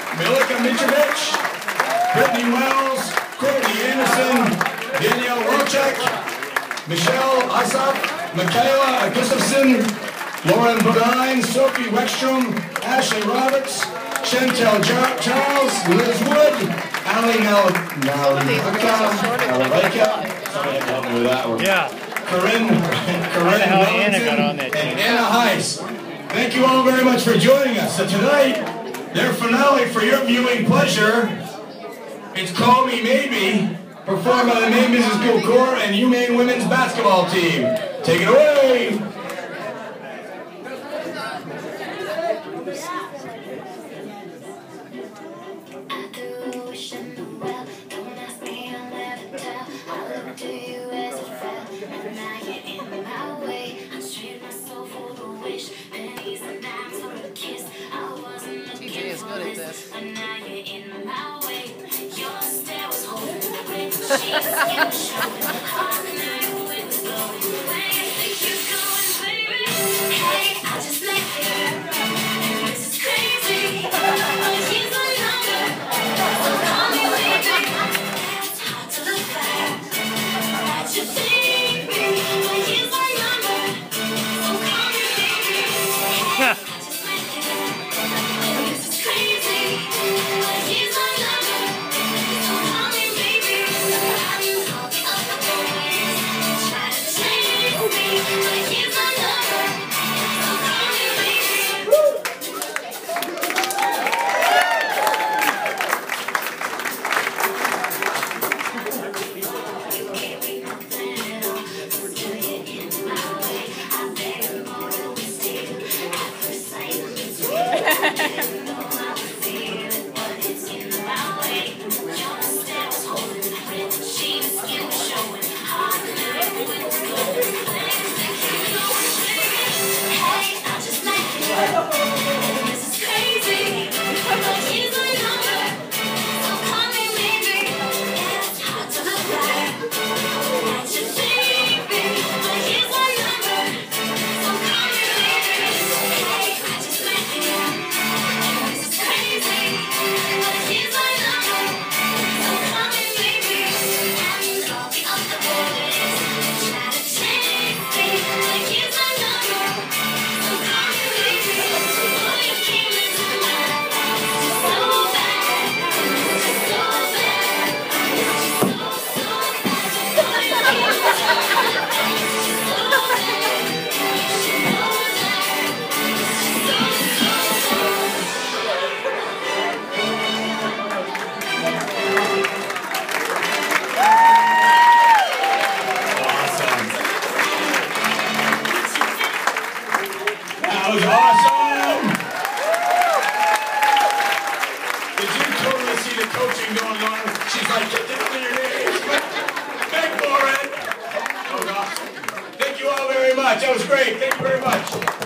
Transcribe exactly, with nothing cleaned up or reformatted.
Melika Mitrovic, Brittany Wells, Courtney Anderson, Danielle Rochek, Michelle Asaf, Michaela Gustafson, Lauren Bodine, Sophie Weckstrom, Ashley Roberts, Chantel Jar Charles, Liz Wood, Ali Nalika, sorry, I had to help me with that one. Yeah. Corinne, Corinne how Wellington, Anna got on that team. and Anna Heiss. Thank you all very much for joining us. So tonight, their finale for your viewing pleasure, it's Call Me Maybe, performed by the Maine Business School Corps and umaine women's basketball team. Take it away! Is good at this. That was awesome! Did you totally see the coaching going on? She's like, get down on your knees! Beg for it! That was awesome. Thank you all very much. That was great. Thank you very much.